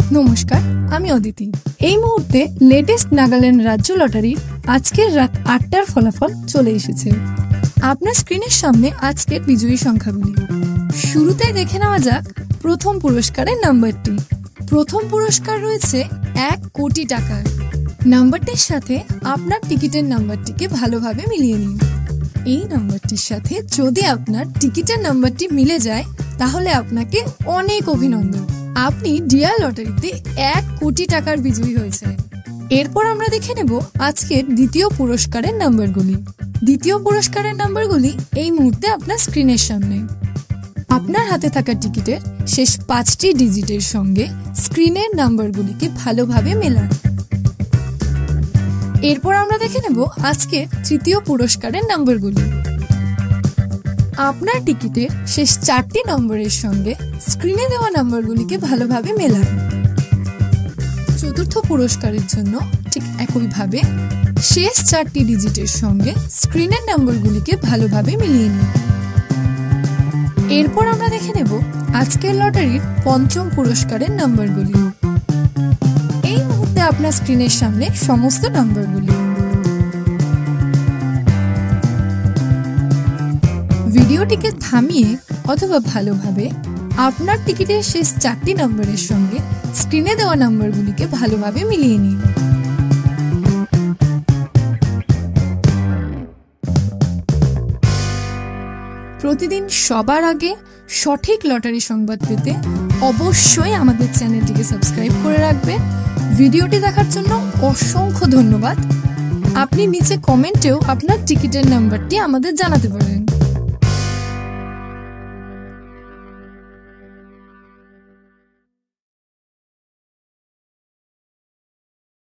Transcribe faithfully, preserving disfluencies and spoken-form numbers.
নমস্কার, আমি অদিতি। এই মুহূর্তে লেটেস্ট নাগাল্যান্ড রাজ্য লটারির আজকের রাত আটটার ফলাফল চলে এসেছে। আপনার স্ক্রিনের সামনে আজকের বিজয়ী সংখ্যাগুলি। শুরুতেই দেখে নেওয়া যাক প্রথম পুরস্কারের নাম্বারটি। প্রথম পুরস্কার রয়েছে এক কোটি টাকার। নাম্বারটির সাথে আপনার টিকিটের নাম্বারটিকে ভালোভাবে মিলিয়ে নিন। এই নাম্বারটির সাথে যদি আপনার টিকিটের নাম্বারটি মিলে যায় তাহলে আপনাকে অনেক অভিনন্দন, আপনি ডিয়ার লটারিতে এক কোটি টাকার বিজয়ী হয়েছেন। এরপর আমরা দেখে নেব আজকের দ্বিতীয় পুরস্কারের নাম্বারগুলি। দ্বিতীয় পুরস্কারের নাম্বারগুলি এই মুহূর্তে আপনার স্ক্রিনের সামনে। আপনার হাতে থাকা টিকিটের শেষ পাঁচটি ডিজিটের সঙ্গে স্ক্রিনের নাম্বারগুলিকে ভালোভাবে মেলান। এরপর আমরা দেখে নেব আজকের তৃতীয় পুরস্কারের নাম্বারগুলি। আপনার টিকিটের শেষ চারটি নম্বরের সঙ্গে স্ক্রিনে দেওয়া নাম্বারগুলিকে ভালোভাবে মেলান। চতুর্থ পুরস্কারের জন্য ঠিক একইভাবে শেষ চারটি ডিজিটের সঙ্গে স্ক্রিনের নাম্বারগুলিকে ভালোভাবে মিলিয়ে নিন। এরপর আমরা দেখে নেব আজকের লটারির পঞ্চম পুরস্কারের নাম্বারগুলি। এই মুহূর্তে আপনার স্ক্রিনের সামনে সমস্ত নাম্বারগুলি। ভিডিওটিকে থামিয়ে অথবা ভালোভাবে আপনার টিকিটের শেষ চারটি নম্বরের সঙ্গে স্ক্রিনে দেওয়া নম্বরগুলিকে ভালোভাবে মিলিয়ে নিন। প্রতিদিন সবার আগে সঠিক লটারি সংবাদ পেতে অবশ্যই আমাদের চ্যানেলটিকে সাবস্ক্রাইব করে রাখবেন। ভিডিওটি দেখার জন্য অসংখ্য ধন্যবাদ। আপনি নিচে কমেন্টেও আপনার টিকিটের নাম্বারটি আমাদের জানাতে পারেন।